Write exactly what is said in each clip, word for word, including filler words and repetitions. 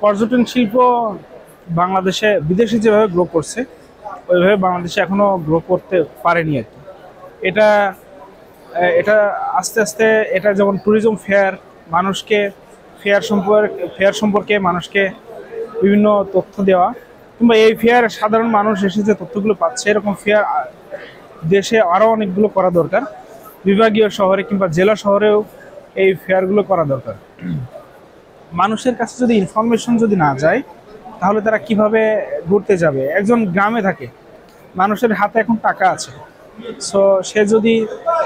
পর্যটন শিল্প বাংলাদেশে বিদেশে যেভাবে গ্রো করছে ওইভাবে বাংলাদেশে এখনো গ্রো করতে পারেনি আর কি। এটা এটা আস্তে আস্তে এটা যেমন ট্যুরিজম ফেয়ার মানুষকে ফেয়ার সম্পর্কে ফেয়ার সম্পর্কে মানুষকে বিভিন্ন তথ্য দেওয়া, কিংবা এই ফেয়ার সাধারণ মানুষ এসে যে তথ্যগুলো পাচ্ছে এরকম ফেয়ার দেশে আরও অনেকগুলো করা দরকার। বিভাগীয় শহরে কিংবা জেলা শহরেও এই ফেয়ারগুলো করা দরকার। মানুষের কাছে যদি ইনফরমেশন যদি না যায় তাহলে তারা কিভাবে ঘুরতে যাবে? একজন গ্রামে থাকে, মানুষের হাতে এখন টাকা আছে, সো সে যদি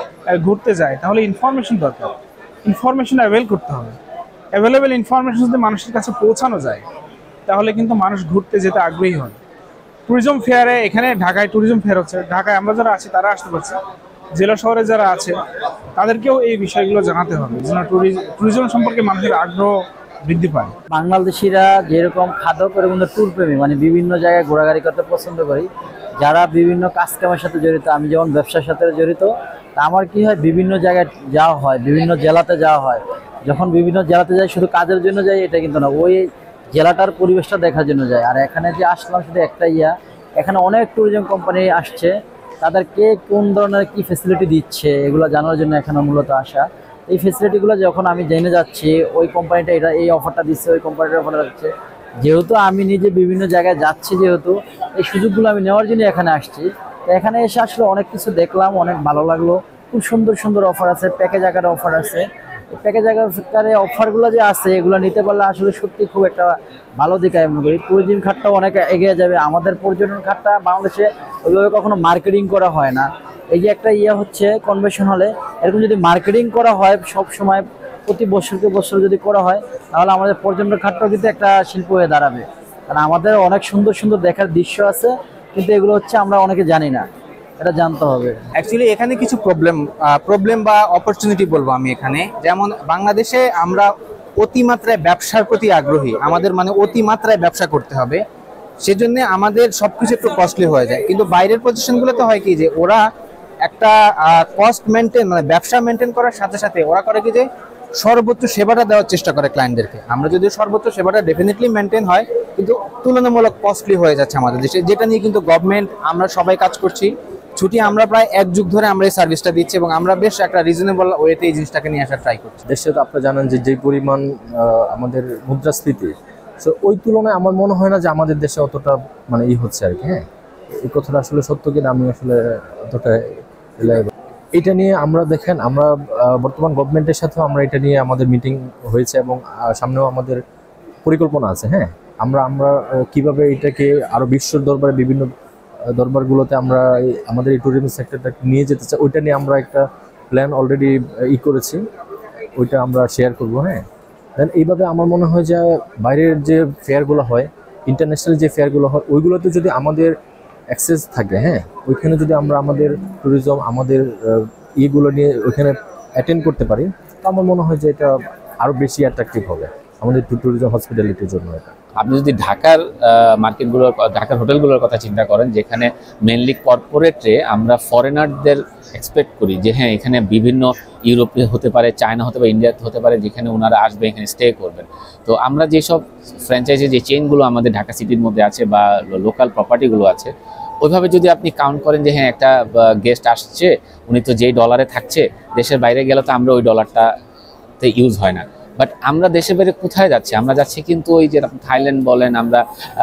ঘুরতে যায় তাহলে ইনফরমেশন দরকার, ইনফরমেশন অ্যাভেল করতে হবে। অ্যাভেলেবেল ইনফরমেশন যদি মানুষের কাছে পৌঁছানো যায় তাহলে কিন্তু মানুষ ঘুরতে যেতে আগ্রহী হয়। ট্যুরিজম ফেয়ারে এখানে ঢাকায় ট্যুরিজম ফেয়ার হচ্ছে, ঢাকায় আমরা যারা আছি তারা আসতে পারছি, জেলা শহরে যারা আছে তাদেরকেও এই বিষয়গুলো জানাতে হবে যেন ট্যুরিজম সম্পর্কে মানুষের আগ্রহ বৃদ্ধি পায়। বাংলাদেশিরা যেরকম খাদক এবং ট্যুর প্রেমী, মানে বিভিন্ন জায়গায় ঘোরাঘুরি করতে পছন্দ করি, যারা বিভিন্ন কাজকামের সাথে জড়িত, আমি যেমন ব্যবসার সাথে জড়িত, তা আমার কি হয় বিভিন্ন জায়গায় যাওয়া হয়, বিভিন্ন জেলাতে যাওয়া হয়। যখন বিভিন্ন জেলাতে যাই শুধু কাজের জন্য যাই এটা কিন্তু না, ওই জেলাটার পরিবেশটা দেখার জন্য যাই। আর এখানে যে আসলাম শুধু একটা ইয়া, এখানে অনেক ট্যুরিজম কোম্পানি আসছে, তাদেরকে কোন ধরনের কি ফেসিলিটি দিচ্ছে এগুলো জানার জন্য এখানে মূলত আসা। এই ফেসিলিটিগুলো যখন আমি জেনে যাচ্ছি ওই কোম্পানিটা এটা এই অফারটা দিচ্ছে, ওই কোম্পানিটার অফারটা দিচ্ছে, যেহেতু আমি নিজে বিভিন্ন জায়গায় যাচ্ছি, যেহেতু এই সুযোগগুলো আমি নেওয়ার জন্য এখানে আসছি, তো এখানে এসে আসলে অনেক কিছু দেখলাম, অনেক ভালো লাগলো। খুব সুন্দর সুন্দর অফার আছে, প্যাকেজ আকারে অফার আছে। প্যাকেজ আকারে অফারগুলো যে আছে এগুলো নিতে পারলে আসলে সত্যি খুব একটা ভালো দিকে আমি মনে করি। ট্যুরিজম খাতটাও অনেক এগিয়ে যাবে। আমাদের পর্যটন খাতটা বাংলাদেশে ওইভাবে কখনো মার্কেটিং করা হয় না। এই যে একটা ইয়ে হচ্ছে কনভেনশন হলে, এরকম যদি মার্কেটিং করা হয় সব সময় প্রতি বছরকে বছর যদি করা হয় তাহলে আমাদের পর্যটন খাতটাও কিন্তু একটা শিল্প হয়ে দাঁড়াবে। কারণ আমাদের অনেক সুন্দর সুন্দর দেখার দৃশ্য আছে, কিন্তু এগুলো হচ্ছে আমরা অনেকে জানি না, এটা জানতে হবে। অ্যাকচুয়ালি এখানে কিছু প্রবলেম প্রবলেম বা অপরচুনিটি বলবো আমি এখানে। যেমন বাংলাদেশে আমরা অতিমাত্রায় ব্যবসার প্রতি আগ্রহী, আমাদের মানে অতিমাত্রায় ব্যবসা করতে হবে, সেজন্য আমাদের সবকিছু একটু কস্টলি হয়ে যায়। কিন্তু বাইরের পজিশনগুলোতে হয় কি যে ওরা একটা কস্ট মেনটেন মানে ব্যবসা মেনটেন করার সাথে সাথে ওরা করে কি যে সর্বোচ্চ সেবাটা দেওয়ার চেষ্টা করে ক্লায়েন্টদেরকে। আমরা যদি সর্বোচ্চ সেবাটা ডেফিনেটলি মেনটেন হয়, কিন্তু তুলনামূলক কস্টলি হয়ে যাচ্ছে আমাদের দেশে, যেটা নিয়ে কিন্তু গভর্নমেন্ট আমরা সবাই কাজ করছি। ছুটি আমরা প্রায় এক যুগ ধরে আমরা এই সার্ভিসটা দিচ্ছি এবং আমরা বেশ একটা রিজনেবল ওয়েতে এই জিনিসটাকে নিয়ে আসার ট্রাই করছি। দেশে তো আপনারা জানেন যে যে পরিমাণ আমাদের মুদ্রাস্ফীতি, সো ওই তুলনায় আমার মনে হয় না যে আমাদের দেশে অতটা মানে ই হচ্ছে আর কি। হ্যাঁ, এই কথাটা আসলে সত্য কিনা আমি আসলে অতটা এটা নিয়ে আমরা দেখেন আমরা বর্তমান গভর্নমেন্টের সাথেও আমরা এটা নিয়ে আমাদের মিটিং হয়েছে এবং সামনেও আমাদের পরিকল্পনা আছে। হ্যাঁ, আমরা আমরা কিভাবে এটাকে আরো বিশ্বর দরবারে বিভিন্ন দরবারগুলোতে আমরা আমাদের এই ট্যুরিজম সেক্টরটা নিয়ে যেতে চাই, ওইটা নিয়ে আমরা একটা প্ল্যান অলরেডি ই করেছি, ওইটা আমরা শেয়ার করবো। হ্যাঁ, দেন এইভাবে আমার মনে হয় যে বাইরের যে ফেয়ারগুলো হয়, ইন্টারন্যাশনাল যে ফেয়ারগুলো হয়, ওইগুলোতে যদি আমাদের অ্যাক্সেস থাকে, হ্যাঁ, ওইখানে যদি আমরা আমাদের ট্যুরিজম আমাদের ইয়েগুলো নিয়ে ওইখানে অ্যাটেন্ড করতে পারি, তো আমার মনে হয় যে এটা আরও বেশি অ্যাট্রাকটিভ হবে আমাদের ট্যুরিজম হসপিটালিটির জন্য। এটা আপনি যদি ঢাকার মার্কেটগুলোর ঢাকার হোটেলগুলোর কথা চিন্তা করেন, যেখানে মেনলি কর্পোরেটে আমরা ফরেনারদের এক্সপেক্ট করি যে হ্যাঁ এখানে বিভিন্ন ইউরোপে হতে পারে, চায়না হতে পারে, ইন্ডিয়াতে হতে পারে, যেখানে ওনারা আসবে এখানে স্টে করবেন। তো আমরা যেসব ফ্র্যাঞ্চাইজি যে চেইনগুলো আমাদের ঢাকা সিটির মধ্যে আছে বা লোকাল প্রপার্টিগুলো আছে, ওইভাবে যদি আপনি কাউন্ট করেন যে হ্যাঁ একটা গেস্ট আসছে, উনি তো যেই ডলারে থাকছে, দেশের বাইরে গেলে তো আমরা ওই ডলারটাতে ইউজ হয় না। বাট আমরা দেশের বাইরে কোথায় যাচ্ছি? আমরা যাচ্ছি কিন্তু ওই যে থাইল্যান্ড বলেন, আমরা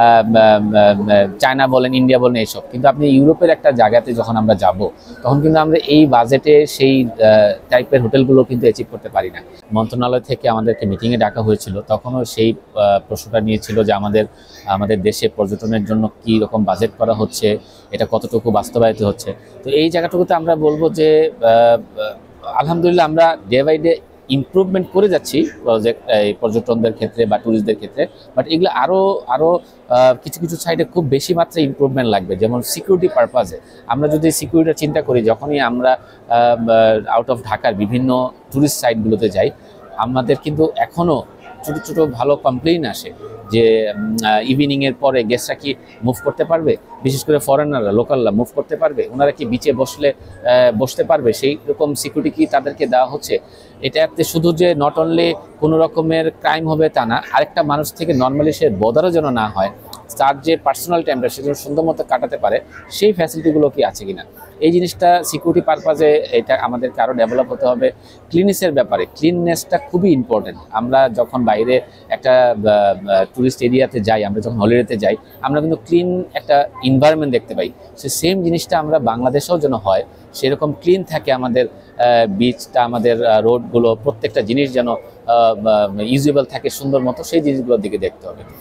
চায়না বলেন, ইন্ডিয়া বলেন, এইসব। কিন্তু আপনি ইউরোপের একটা জায়গাতে যখন আমরা যাব, তখন কিন্তু আমরা এই বাজেটে সেই টাইপের হোটেলগুলো কিন্তু অ্যাচিভ করতে পারি না। মন্ত্রণালয় থেকে আমাদেরকে মিটিংয়ে ডাকা হয়েছিল, তখনও সেই প্রশ্নটা নিয়েছিল যে আমাদের আমাদের দেশে পর্যটনের জন্য কি রকম বাজেট করা হচ্ছে, এটা কতটুকু বাস্তবায়িত হচ্ছে। তো এই জায়গাটুকুতে আমরা বলবো যে আলহামদুলিল্লাহ আমরা ডে বাই ডে ইমপ্রুভমেন্ট করে যাচ্ছি প্রজেক্ট এই পর্যটনদের ক্ষেত্রে বা ট্যুরিস্টদের ক্ষেত্রে। বাট এগুলো আরও আরও কিছু কিছু সাইডে খুব বেশি মাত্রায় ইমপ্রুভমেন্ট লাগবে। যেমন সিকিউরিটি পারপাসে আমরা যদি সিকিউরিটি চিন্তা করি, যখনই আমরা আউট অফ ঢাকার বিভিন্ন ট্যুরিস্ট সাইটগুলোতে যাই, আমাদের কিন্তু এখনও ছোটো ছোটো ভালো কমপ্লেইন আসে যে ইভিনিং এর পরে গেস্টরা কি মুভ করতে পারবে, বিশেষ করে ফরেনাররা, লোকালরা মুভ করতে পারবে, ওনারা কি বিচে বসলে বসতে পারবে, সেই রকম সিকিউরিটি কি তাদেরকে দেওয়া হচ্ছে। এটাতে শুধু যে নট অনলি কোনো রকমের ক্রাইম হবে তা না, আরেকটা মানুষ থেকে নর্মালি সে বদারও যেন না হয়, তার যে পার্সোনাল টাইমটা সে যেন সুন্দর মতো কাটাতে পারে, সেই ফ্যাসিলিটিগুলো কি আছে কিনা, এই জিনিসটা সিকিউরিটি পারপাজে এটা আমাদেরকে আরও ডেভেলপ হতে হবে। ক্লিনেসের ব্যাপারে ক্লিননেসটা খুবই ইম্পর্টেন্ট। আমরা যখন বাইরে একটা ট্যুরিস্ট এরিয়াতে যাই, আমরা যখন হলিডেতে যাই, আমরা কিন্তু ক্লিন একটা এনভায়রনমেন্ট দেখতে পাই। সে সেম জিনিসটা আমরা বাংলাদেশেও যেন হয়, সেরকম ক্লিন থাকে আমাদের বিচটা, আমাদের রোডগুলো, প্রত্যেকটা জিনিস যেন ইউজেবল থাকে সুন্দর মতো, সেই জিনিসগুলোর দিকে দেখতে হবে।